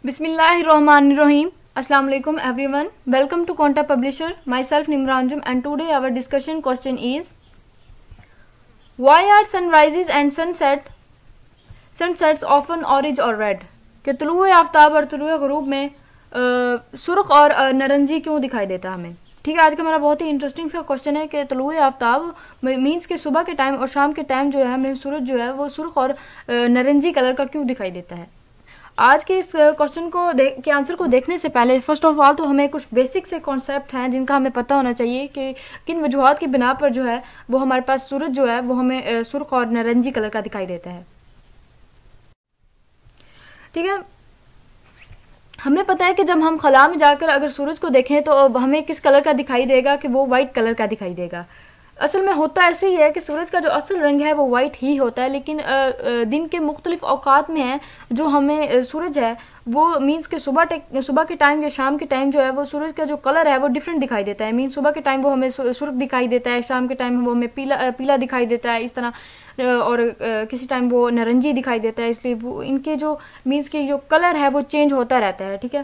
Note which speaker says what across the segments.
Speaker 1: Bismillahirrahmanirrahim. Assalamu alaikum everyone. Welcome to Conta Publisher. Myself Nimranjum, and today our discussion question is, why are sunrises and sunsets often orange or red? कि तुलुए आफ्ताब और तुलुए ग़ुरूब में सुर्ख और नारंगी क्यों दिखाई देता है हमें? ठीक है, आज का मेरा बहुत ही इंटरेस्टिंग सा क्वेश्चन है कि तुलुए आफ्ताब मीन्स के सुबह के टाइम और शाम के टाइम जो है हमें सूरज जो है वो सुर्ख और नारंगी कलर का क्यों दिखाई देता है। आज के इस क्वेश्चन को के आंसर को देखने से पहले फर्स्ट ऑफ ऑल तो हमें कुछ बेसिक से कॉन्सेप्ट हैं जिनका हमें पता होना चाहिए कि किन वजूहात की बिना पर जो है वो हमारे पास सूरज जो है वो हमें सुर्ख और नारंगी कलर का दिखाई देता है। ठीक है, हमें पता है कि जब हम खला में जाकर अगर सूरज को देखें तो हमें किस कलर का दिखाई देगा कि वो वाइट कलर का दिखाई देगा। असल में होता ऐसे ही है कि सूरज का जो असल रंग है वो वाइट ही होता है, लेकिन दिन के मुख्तलिफ औकात में है जो हमें सूरज है वो मीन्स के सुबह के टाइम या शाम के टाइम जो है वो सूरज का जो कलर है वो डिफरेंट दिखाई देता है। मीन्स सुबह के टाइम वो हमें सुर्ख दिखाई देता है, शाम के टाइम वो हमें पीला दिखाई देता है इस तरह, और किसी टाइम वो नारंगी दिखाई देता है। इसलिए वो इनके जो मीन्स के जो कलर है वो चेंज होता रहता है। ठीक है,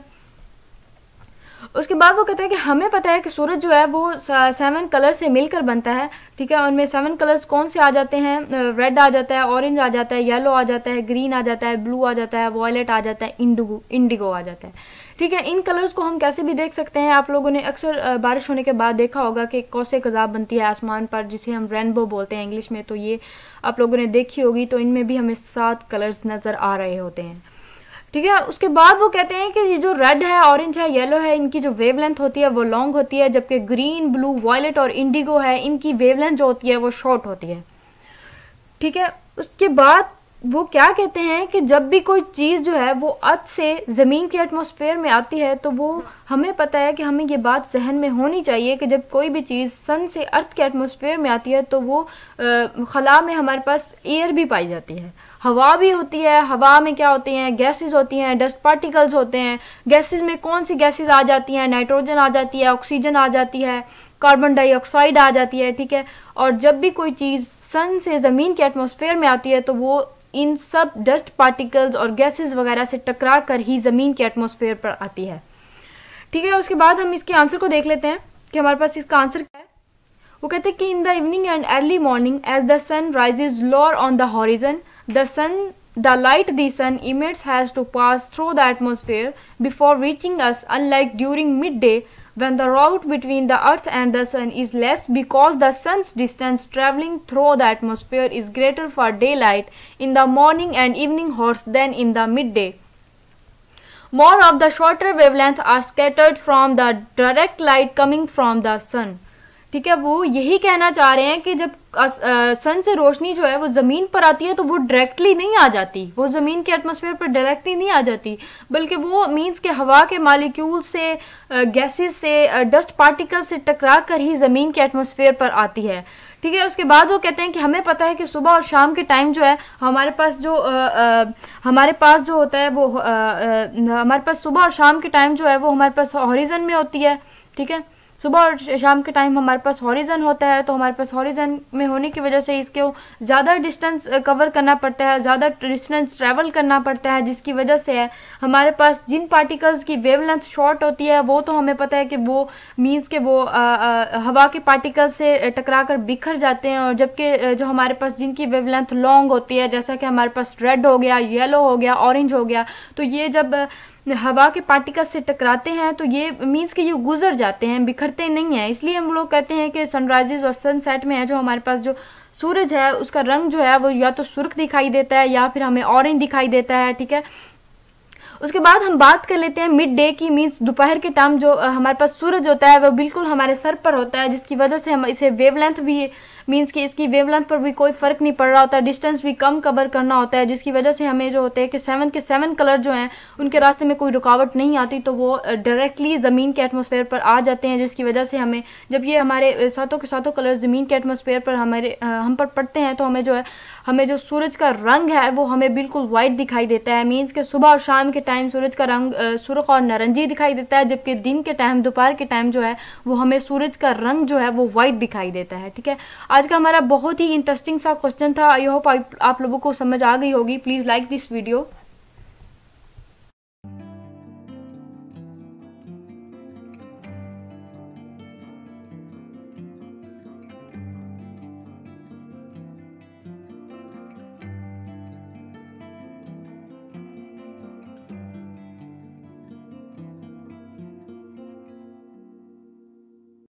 Speaker 1: उसके बाद वो कहते हैं कि हमें पता है कि सूरज जो है वो 7 कलर से मिलकर बनता है। ठीक है, उनमें 7 कलर्स कौन से आ जाते हैं? रेड आ जाता है, ऑरेंज आ जाता है, येलो आ जाता है, ग्रीन आ जाता है, ब्लू आ जाता है, वॉयलेट आ जाता है, इंडिगो आ जाता है। ठीक है, इन कलर्स को हम कैसे भी देख सकते हैं। आप लोगों ने अक्सर बारिश होने के बाद देखा होगा कि कौसे कज़ाब बनती है आसमान पर, जिसे हम रेनबो बोलते हैं इंग्लिश में, तो ये आप लोगों ने देखी होगी। तो इनमें भी हमें 7 कलर्स नजर आ रहे होते हैं। ठीक है, उसके बाद वो कहते हैं कि ये जो रेड है, ऑरेंज है, येलो है, इनकी जो वेवलेंथ होती है वो लॉन्ग होती है, जबकि ग्रीन, ब्लू, वॉयलेट और इंडिगो है इनकी वेवलेंथ जो होती है वो शॉर्ट होती है। ठीक है, उसके बाद वो क्या कहते हैं कि जब भी कोई चीज़ जो है वो अर्थ से ज़मीन के एटमॉस्फेयर में आती है तो वो हमें पता है कि हमें ये बात जहन में होनी चाहिए कि जब कोई भी चीज़ सन से अर्थ के एटमॉस्फेयर में आती है तो वो खला में हमारे पास एयर भी पाई जाती है, हवा भी होती है। हवा में क्या होती हैं? गैसेस होती हैं, डस्ट पार्टिकल्स होते हैं। गैसेस में कौन सी गैसेस आ जाती हैं? नाइट्रोजन आ जाती है, ऑक्सीजन आ जाती है, कार्बन डाइऑक्साइड आ जाती है। ठीक है, और जब भी कोई चीज़ सन से ज़मीन के एटमॉस्फेयर में आती है तो वो इन सब डस्ट पार्टिकल्स और गैसेस वगैरह से टकरा कर ही ज़मीन के एटमॉस्फेयर पर आती है। ठीक है, उसके बाद हम इसके आंसर को देख लेते हैं कि हमारे पास इसका आंसर क्या है। वो कहते हैं कि in the evening and early morning as the sun rises lower on the horizon, the light the sun emits has to pass through the atmosphere before reaching us, unlike during midday when the route between the earth and the sun is less because the sun's distance traveling through the atmosphere is greater for daylight in the morning and evening hours than in the midday. More of the shorter wavelengths are scattered from the direct light coming from the sun. ठीक है, वो यही कहना चाह रहे हैं कि जब सन से रोशनी जो है वो ज़मीन पर आती है तो वो डायरेक्टली नहीं आ जाती, वो ज़मीन के एटमॉस्फेयर पर डायरेक्टली नहीं आ जाती, बल्कि वो मीन्स के हवा के मालिक्यूल से, गैसेस से, डस्ट पार्टिकल से टकरा कर ही ज़मीन के एटमॉस्फेयर पर आती है। ठीक है, उसके बाद वो कहते हैं कि हमें पता है कि सुबह और शाम के टाइम जो है हमारे पास जो होता है वो हमारे पास सुबह और शाम के टाइम जो है वो हमारे पास हॉरिजन में होती है। ठीक है, सुबह और शाम के टाइम हमारे पास हॉरिजन होता है, तो हमारे पास हॉरिजन में होने की वजह से इसको ज़्यादा डिस्टेंस कवर करना पड़ता है, ज़्यादा डिस्टेंस ट्रैवल करना पड़ता है, जिसकी वजह से है हमारे पास जिन पार्टिकल्स की वेवलेंथ शॉर्ट होती है वो तो हमें पता है कि वो मीन्स के वो हवा के पार्टिकल से टकरा कर बिखर जाते हैं, और जबकि जो हमारे पास जिनकी वेवलेंथ लॉन्ग होती है, जैसा कि हमारे पास रेड हो गया, येलो हो गया, ऑरेंज हो गया, तो ये जब हवा के पार्टिकल्स से टकराते हैं तो ये मीन्स कि ये गुजर जाते हैं, बिखरते नहीं हैं। इसलिए हम लोग कहते हैं कि सनराइजेस और सनसेट में है जो हमारे पास जो सूरज है उसका रंग जो है वो या तो सुर्ख दिखाई देता है या फिर हमें ऑरेंज दिखाई देता है। ठीक है, उसके बाद हम बात कर लेते हैं मिड डे की, मीन्स दोपहर के टाइम जो हमारे पास सूरज होता है वो बिल्कुल हमारे सर पर होता है, जिसकी वजह से हम इसे वेवलेंथ भी मीन्स कि इसकी वेवलेंथ पर भी कोई फर्क नहीं पड़ रहा होता, डिस्टेंस भी कम कवर करना होता है, जिसकी वजह से हमें जो होते हैं कि 7 के 7 कलर जो हैं उनके रास्ते में कोई रुकावट नहीं आती, तो वो डायरेक्टली ज़मीन के एटमॉस्फेयर पर आ जाते हैं, जिसकी वजह से हमें जब ये हमारे सातों के सातों कलर ज़मीन के एटमॉस्फेयर पर हम पर पड़ते हैं तो हमें जो सूरज का रंग है वो हमें बिल्कुल वाइट दिखाई देता है। मीन्स के सुबह और शाम के टाइम सूरज का रंग सुर्ख और नारंगी दिखाई देता है, जबकि दिन के टाइम, दोपहर के टाइम जो है वो हमें सूरज का रंग जो है वो वाइट दिखाई देता है। ठीक है, आज का हमारा बहुत ही इंटरेस्टिंग सा क्वेश्चन था। आई होप आप लोगों को समझ आ गई होगी। Please like this video.